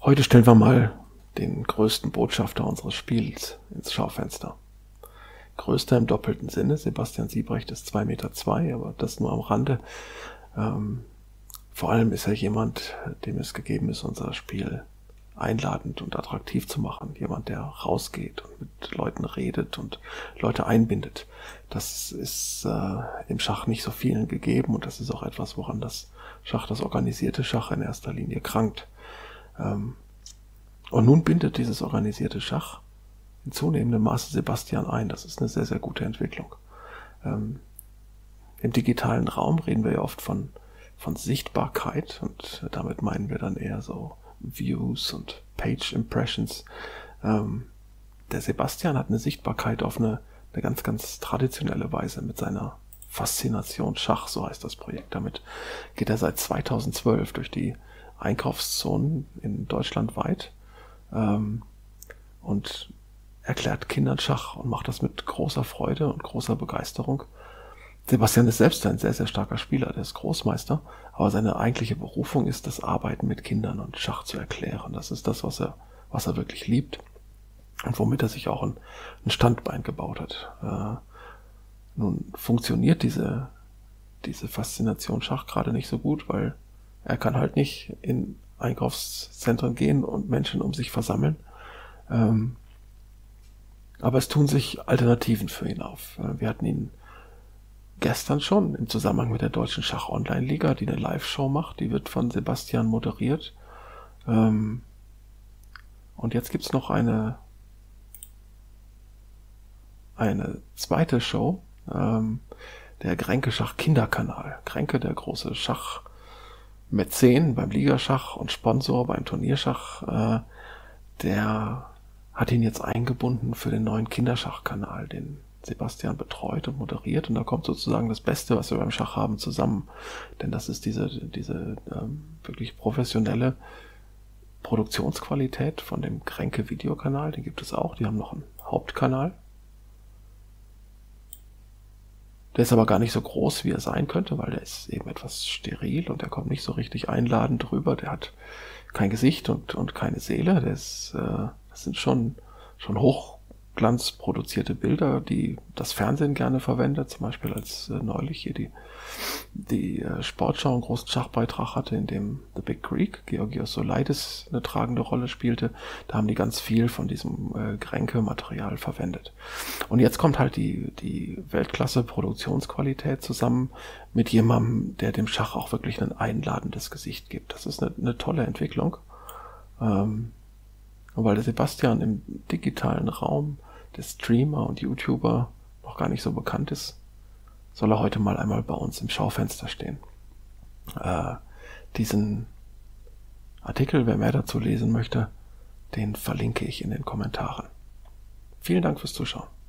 Heute stellen wir mal den größten Botschafter unseres Spiels ins Schaufenster. Größter im doppelten Sinne, Sebastian Siebrecht ist 2,2 Meter, aber das nur am Rande. Vor allem ist er jemand, dem es gegeben ist, unser Spiel einladend und attraktiv zu machen. Jemand, der rausgeht und mit Leuten redet und Leute einbindet. Das ist im Schach nicht so vielen gegeben und das ist auch etwas, woran das organisierte Schach in erster Linie krankt. Und nun bindet dieses organisierte Schach in zunehmendem Maße Sebastian ein. Das ist eine sehr, sehr gute Entwicklung. Im digitalen Raum reden wir ja oft von Sichtbarkeit und damit meinen wir dann eher so Views und Page Impressions. Der Sebastian hat eine Sichtbarkeit auf eine ganz, ganz traditionelle Weise mit seiner Faszination Schach, so heißt das Projekt. Damit geht er seit 2012 durch die Einkaufszonen in Deutschland weit und erklärt Kindern Schach und macht das mit großer Freude und großer Begeisterung. Sebastian ist selbst ein sehr, sehr starker Spieler, der ist Großmeister, aber seine eigentliche Berufung ist das Arbeiten mit Kindern und Schach zu erklären. Das ist das, was er wirklich liebt und womit er sich auch ein Standbein gebaut hat. Nun funktioniert diese Faszination Schach gerade nicht so gut, weil er kann halt nicht in Einkaufszentren gehen und Menschen um sich versammeln. Aber es tun sich Alternativen für ihn auf. Wir hatten ihn gestern schon im Zusammenhang mit der Deutschen Schach-Online-Liga, die eine Live-Show macht. Die wird von Sebastian moderiert. Und jetzt gibt's noch eine zweite Show, der Grenke Schach-Kinderkanal. Grenke, der große Schachmäzen beim Ligaschach und Sponsor beim Turnierschach, der hat ihn jetzt eingebunden für den neuen Kinderschachkanal, den Sebastian betreut und moderiert. Und da kommt sozusagen das Beste, was wir beim Schach haben, zusammen. Denn das ist diese wirklich professionelle Produktionsqualität von dem Kränke Videokanal. Den gibt es auch. Die haben noch einen Hauptkanal. Der ist aber gar nicht so groß, wie er sein könnte, weil der ist eben etwas steril und der kommt nicht so richtig einladend rüber. Der hat kein Gesicht und keine Seele. Das sind schon hochglanzproduzierte Bilder, die das Fernsehen gerne verwendet. Zum Beispiel als neulich hier die Sportschau einen großen Schachbeitrag hatte, in dem The Big Greek, Georgios Solaitis, eine tragende Rolle spielte. Da haben die ganz viel von diesem Grenke-Material verwendet. Und jetzt kommt halt die Weltklasse-Produktionsqualität zusammen mit jemandem, der dem Schach auch wirklich ein einladendes Gesicht gibt. Das ist eine tolle Entwicklung. Und weil der Sebastian im digitalen Raum der Streamer und YouTuber noch gar nicht so bekannt ist, soll er heute mal einmal bei uns im Schaufenster stehen. Diesen Artikel, wer mehr dazu lesen möchte, den verlinke ich in den Kommentaren. Vielen Dank fürs Zuschauen.